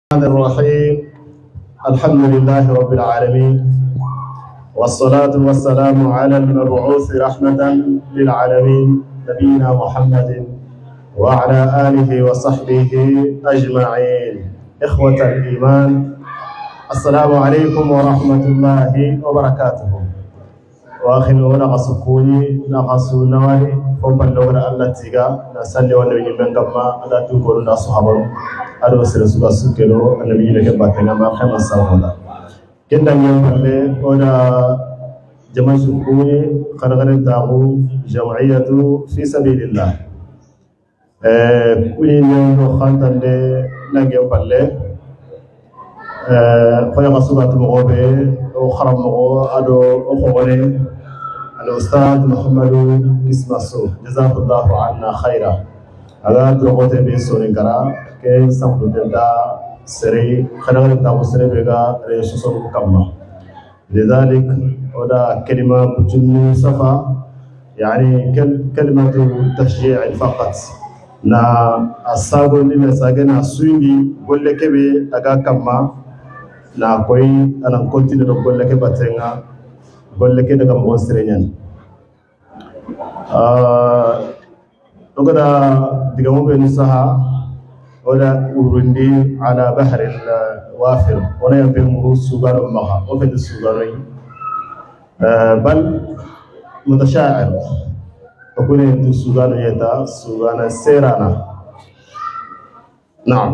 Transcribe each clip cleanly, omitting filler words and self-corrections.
الرحمن الرحيم. الحمد لله رب العالمين، والصلاة والسلام على المبعوث رحمة للعالمين نبينا محمد وعلى آله وصحبه أجمعين. إخوة الإيمان، السلام عليكم ورحمة الله وبركاته. وآخر نغسكوني نغسو نواري فوبان لغنا الله تيغا نسالي ونبي من قبما على تقول الناس صحابه أدو سرسوغا سكرو النبي لك باتنا ما خيما ساولا كندا ينبغي ونا جمع سكوني خرغر تاغو جمعية في سبيل الله كوني نيو خانتان دي نغيو بالله فيا غسوغا تمغوبي وخرم مغو أدو أخواني الأستاذ محمد إسماسو جزاه الله عنا خيرا. هذا تروت بيسوني كرا كي سامبلدا سري خلنا نتابع سري بيجا رئيسون كمّا. لذلك ودا كلمة بجنة صفا يعني كلمة تشجيع فقط. نا أصابون لنا ساجنا سويني بقول لك بي أجا كمّا نا كوي أنا كنت نقول لك باتينا بقول لك ده كم مصريين. نقدر دكمو بنسها ولا ورندي على بحر الوافر ولا يبي مروس سجار مها وفد السجارين بل متشاعر أقول أنت سجار يدا سجار سيرانا. نعم.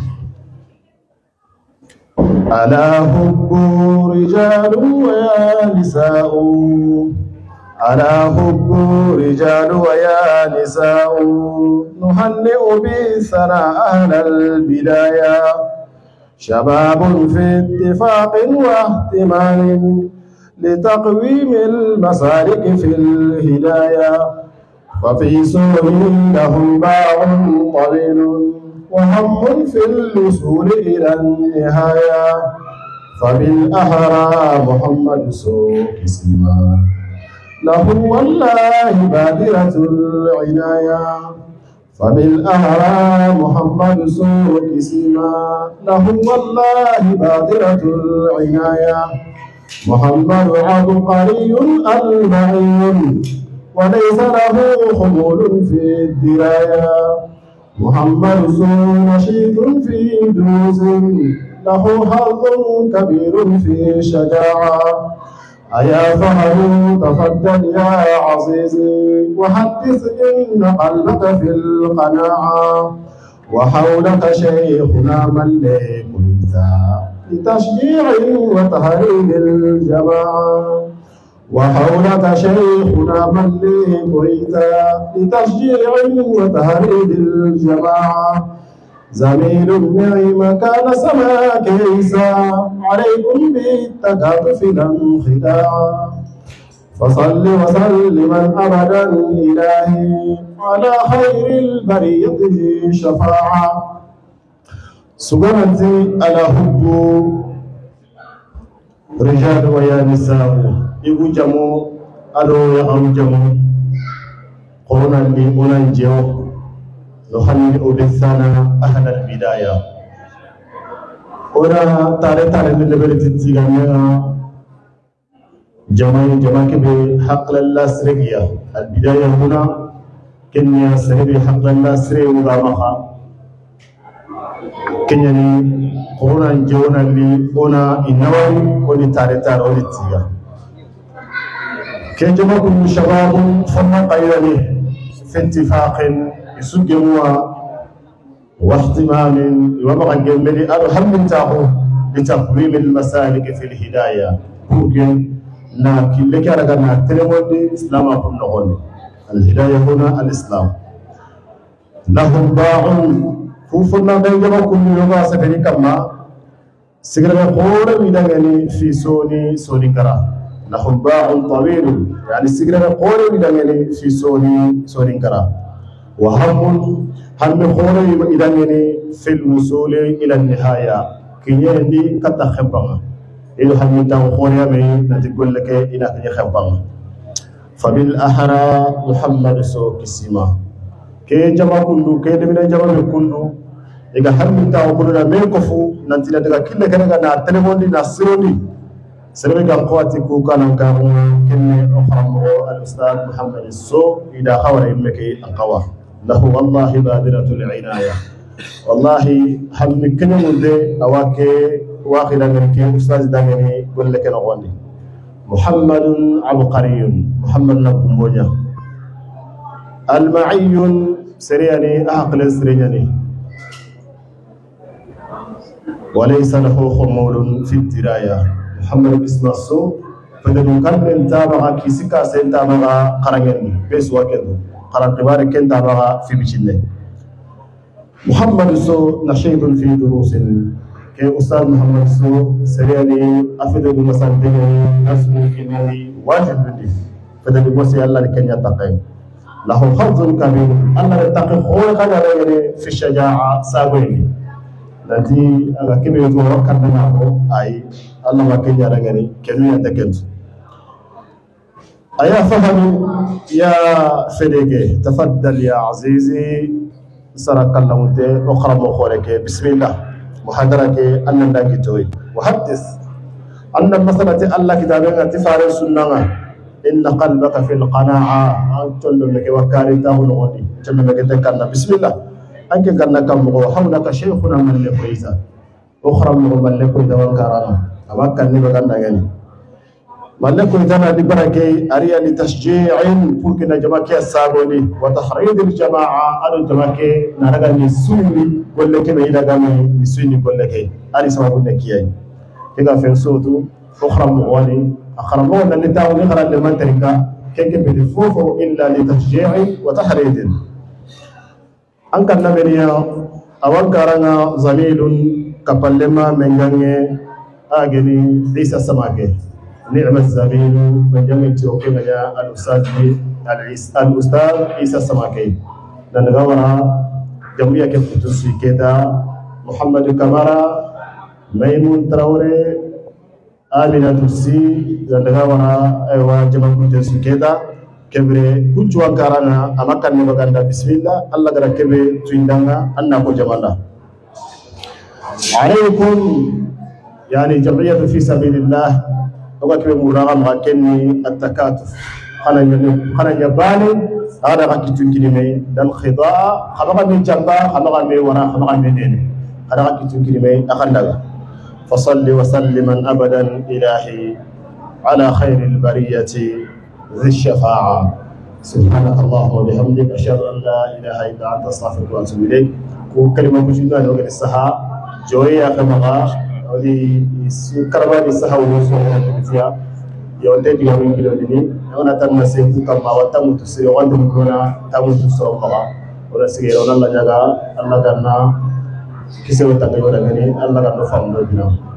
ألا حب رجال ويا نساء، ألا حب رجال ويا نساء، نهنئ بالثناء أهل البداية، شباب في اتفاق واهتمام لتقويم المسالك في الهداية، ففي سور لهم باع طويل وهم في الوصول إلى النهاية، فبالأهرى محمد سوق سما له والله بادرة العناية، فبالأهرى محمد سوق سما له والله بادرة العناية، محمد عبقري المعين وليس له خمول في الدراية، محمد نشيط في دروس له حظ كبير في شجاعة، أيا فهد تفضل يا عزيزي وحدث إن قلبك في القناعة، وحولك شيخنا من لكنت لتشجيع وتهريب الجماعة، وحولك شيخنا من لكنت لتشجيع وتهريب الجماعة، زميل النعيم كان سماك عيسى عليكم بالتكاتف لا انخداعا، فصل وسلما أبدا إلهي على خير البرية شفاعة. سبحانتي على حب رجال ويا نساء يقول جمو أدو يقام جمو قونا لي أنجيو نخلي بالثنا أهل البداية. أنا تاري من نبرة التيغانيا جماعي بحق الله سرقيا. البداية هنا كنيا سرقي حق الله سرقي وغامخا كنيا قونا نجونا لي أنا إنواري وني تاري وني تيغا كي جماعكم شباب فما قيرني في اتفاق يسجموا واهتمام وبقى جملي أرحم تاهو لتقويم المسالك في الهداية. ممكن ناكل لك رجعنا تلمودي إسلام أقول نقول الهداية هنا الإسلام. لهم باع فوفنا بينما كل يوم سفري كما سجل خور ميداني في سوني كرا. لهم باع طويل يعني سجل خور ميداني في سوني كرا. وهم خوري إدانيني في الوصول إلى النهاية كيني كتخبّا إلى هم تاو خوري من نتقول لك إلى كتخبّا. فبالأحرى محمد سوق سما كي جمع كندو كي دمنا جمع كندو iga harmi ta ko na me ko fu nanti na daga kille kana na telefondi na sironi sirri ga qawati ku kana ka kenne akhramu al-ustad Muhammad So ida khawra immaki anqawa lahu wallahi badiratul inaya wallahi hammi kene munde awake واخيرا من أستاذ دامني قل لك أنا غني محمد عبقري محمد نبومبونيا المعي سرياني أعقل سرياني وليس له خمول في الدراية محمد اسمه سو فدلو كان انتابغا كيسكا سنتابغا قرنين بس وكذا قرن قبار كنتابغا في بيشنه محمد سو نشيط في دروس كي أستاذ محمد سو سرياني أفيد بمسانتيني أسمو كنيني واجب لدي فدلو بسي الله لكن يتقين له حظ كبير الله يتقي خولك في الشجاعة سابيني nanti aga kebe to wakanda nako ay Allah ma kenya ragani kenu ya takentu aya fahamu ya fedege tafaddal ya azizi saraka lamunte uqra mo khoreke bismillah muhadarake anna ndaki toy muhaddis anna masalati Allah kitabanga tifare sunnanga inna qalbaka fil qana'a anton do meke wakari tahu no ngodi tembe meke tekanna bismillah أنك كنا كم حولك شيخنا من لقيسا أخرى من لقيسا وكرامة أما كان نبغى يعني من لقيسا نبركي أريا لتشجيع فوقنا جماعة السابوني وتحريض الجماعة على الجماعة نرجع نسوني كل كم إلى جماعة نسوني كل كي أري سبب نكياي كذا في الصوت أخرى مغني أخرى مغني اللي تعود نقرأ لمن تركه كيف بيفوه إلا لتشجيع وتحريض أنك النبي أول كارنا زميل كبلما من جنة أجني ليس سماكه نعم الزميل من جنة توكي مجا الأستاذ ليس سماكه ننغورا جميع كفتوسي كذا محمد كمارا ميمون تراوري آمنة تسي ننغورا أيوا جميع كفتوسي كذا kebre kuchwa karana amakan mabaganda bismillah Allah gara kebre tuindanga anna ko jamala alaykum yani jam'iyatu fi sabilillah oga kebre muragam hakenni at-takatuf khana yabani ada hakitu kilime dan khida khamaga min jamba khamaga me wara khamaga me nene ada hakitu kilime akhandaga fasalli wa salliman abadan ilahi ala khairil bariyati ذي الشفاعة سبحانك اللهم وبحمدك أشهد أن لا إله إلا أنت أستغفرك وأتوب إليك وكلمة مجدة لوجه السحاء جوية كمغا ولي كربان السحاء ووصول فيها يوتي يومين كيلودني أنا تنسيك كما وتموت سير وأنتم كنا تموت سوى مغا ولا سير ولا الله جعل الله كنا كسر تقول لنا الله كنا فهمنا